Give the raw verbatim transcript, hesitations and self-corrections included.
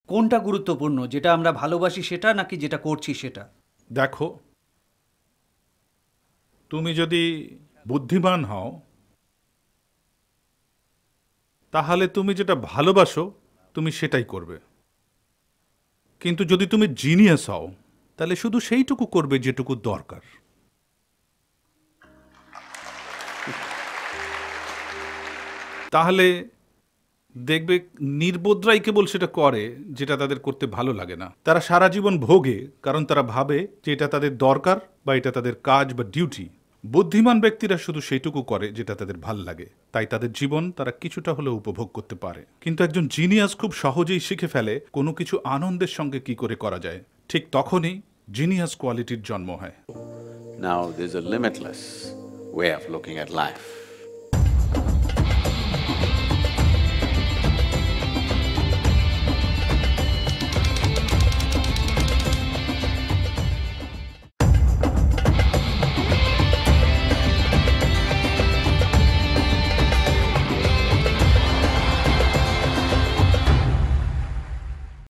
কোনটা গুরুত্বপূর্ণ, যেটা আমরা ভালোবাসি সেটা নাকি যেটা করছি সেটা? দেখো, তুমি যদি বুদ্ধিমান হও তাহলে তুমি যেটা ভালোবাসো তুমি সেটাই করবে। কিন্তু যদি তুমি জিনিয়াস হও তাহলে শুধু সেইটুকু করবে যেটুকু দরকার। তাহলে দেখবে নির্বোধরাই কেবল সেটা করে যেটা তাদের করতে ভালো লাগে না। তারা সারা জীবন ভোগে কারণ তারা ভাবে যে এটা তাদের দরকার বা এটা তাদের কাজ বা ডিউটি। বুদ্ধিমান ব্যক্তিরা শুধু সেইটুকু করে যেটা তাদের ভাল লাগে, তাই তাদের জীবন তারা কিছুটা হলেও উপভোগ করতে পারে। কিন্তু একজন জিনিয়াস খুব সহজেই শিখে ফেলে কোনো কিছু আনন্দের সঙ্গে কি করে করা যায়। ঠিক তখনই জিনিয়াস কোয়ালিটির জন্ম হয়। Now there's a limitless way of looking at life.